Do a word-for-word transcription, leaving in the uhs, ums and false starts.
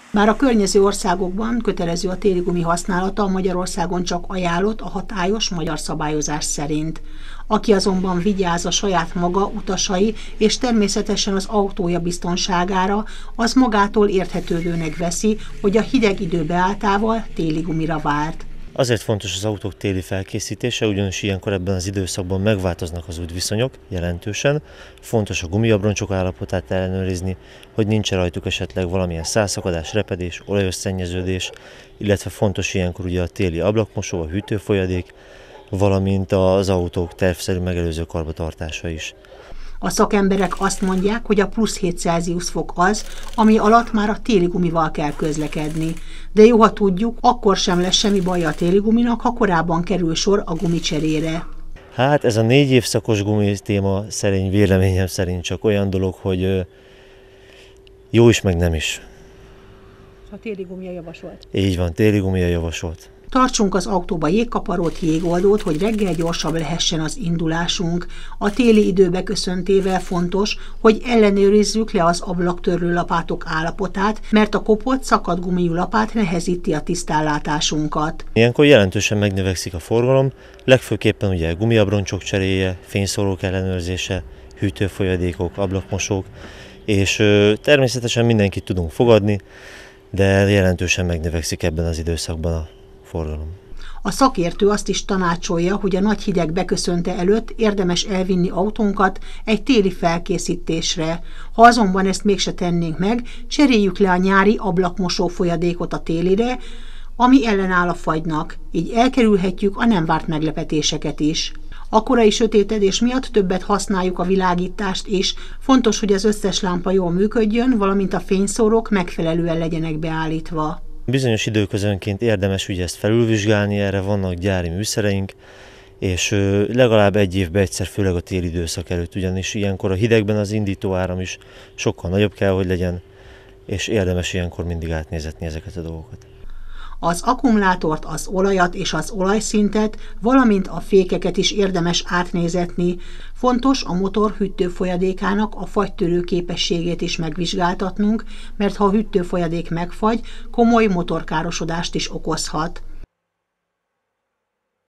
Bár a környező országokban kötelező a téli gumi használata, Magyarországon csak ajánlott a hatályos magyar szabályozás szerint. Aki azonban vigyáz a saját maga, utasai és természetesen az autója biztonságára, az magától érthetődőnek veszi, hogy a hideg idő beálltával téli gumira vált. Azért fontos az autók téli felkészítése, ugyanis ilyenkor ebben az időszakban megváltoznak az útviszonyok jelentősen. Fontos a gumiabroncsok állapotát ellenőrizni, hogy nincs rajtuk esetleg valamilyen szálszakadás, repedés, olajos-szennyeződés, illetve fontos ilyenkor ugye a téli ablakmosó, a hűtőfolyadék, valamint az autók tervszerű megelőző karbantartása is. A szakemberek azt mondják, hogy a plusz hét Celsius fok az, ami alatt már a téli gumival kell közlekedni. De jó, ha tudjuk, akkor sem lesz semmi baj a téli guminak, ha korábban kerül sor a gumicserére. Hát ez a négy évszakos gumi téma szerint, véleményem szerint csak olyan dolog, hogy jó is, meg nem is. A téli gumia javasolt. Így van, téli gumia javasolt. Tartsunk az autóba jégkaparót, jégoldót, hogy reggel gyorsabb lehessen az indulásunk. A téli idő beköszöntével fontos, hogy ellenőrizzük le az ablaktörlő lapátok állapotát, mert a kopott, szakadt gumijú lapát nehezíti a tisztánlátásunkat. Ilyenkor jelentősen megnövekszik a forgalom, legfőképpen ugye gumiabroncsok cseréje, fényszórók ellenőrzése, hűtőfolyadékok, ablakmosók, és természetesen mindenkit tudunk fogadni, de jelentősen megnövekszik ebben az időszakban a forgalom. A szakértő azt is tanácsolja, hogy a nagy hideg beköszönte előtt érdemes elvinni autónkat egy téli felkészítésre. Ha azonban ezt mégse tennénk meg, cseréljük le a nyári ablakmosó folyadékot a télire, ami ellenáll a fagynak, így elkerülhetjük a nem várt meglepetéseket is. A korai sötétedés miatt többet használjuk a világítást is, fontos, hogy az összes lámpa jól működjön, valamint a fényszórók megfelelően legyenek beállítva. Bizonyos időközönként érdemes ugye ezt felülvizsgálni, erre vannak gyári műszereink, és legalább egy évben egyszer, főleg a téli időszak előtt, ugyanis ilyenkor a hidegben az indítóáram is sokkal nagyobb kell, hogy legyen, és érdemes ilyenkor mindig átnézetni ezeket a dolgokat. Az akkumulátort, az olajat és az olajszintet, valamint a fékeket is érdemes átnézetni. Fontos a motor hűtőfolyadékának a fagytörő képességét is megvizsgáltatnunk, mert ha a hűtőfolyadék megfagy, komoly motorkárosodást is okozhat.